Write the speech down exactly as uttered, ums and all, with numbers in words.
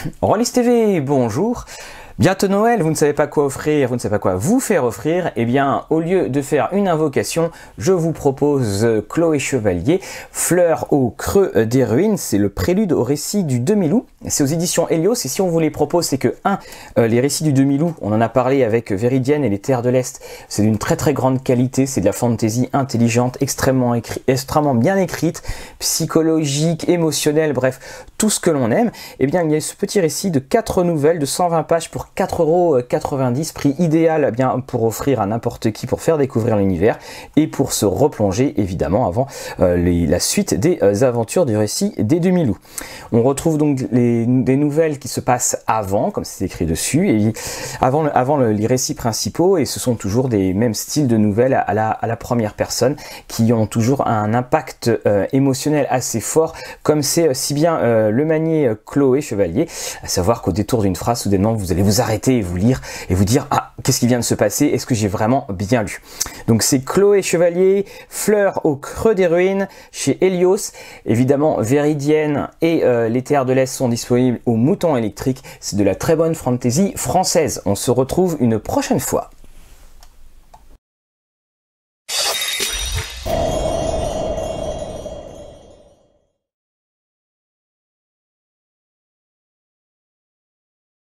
Rollis T V, bonjour. Bientôt Noël, vous ne savez pas quoi offrir, vous ne savez pas quoi vous faire offrir, eh bien au lieu de faire une invocation, je vous propose Chloé Chevalier, Fleur au creux des ruines. C'est le prélude au récit du demi-loup, c'est aux éditions Helios, et si on vous les propose, c'est que un, euh, les récits du demi-loup, on en a parlé avec Véridienne et les Terres de l'Est, c'est d'une très très grande qualité, c'est de la fantasy intelligente, extrêmement, écrit, extrêmement bien écrite, psychologique, émotionnelle, bref, tout ce que l'on aime. Eh bien il y a ce petit récit de quatre nouvelles de cent vingt pages pour quatre euros quatre-vingt-dix, prix idéal eh bien pour offrir à n'importe qui, pour faire découvrir l'univers et pour se replonger évidemment avant euh, les, la suite des euh, aventures du récit des demi-loups. On retrouve donc les, des nouvelles qui se passent avant, comme c'est écrit dessus, et avant, avant le, les récits principaux, et ce sont toujours des mêmes styles de nouvelles à la, à la première personne qui ont toujours un impact euh, émotionnel assez fort, comme c'est euh, si bien euh, le manier euh, Chloé Chevalier, à savoir qu'au détour d'une phrase, soudainement vous allez vous arrêter et vous lire et vous dire ah, qu'est-ce qui vient de se passer, est-ce que j'ai vraiment bien lu. Donc c'est Chloé Chevalier, Fleur au creux des ruines chez Helios. Évidemment Véridienne et euh, les Terres de l'Est sont disponibles au Mouton électrique. C'est de la très bonne fantasy française. On se retrouve une prochaine fois.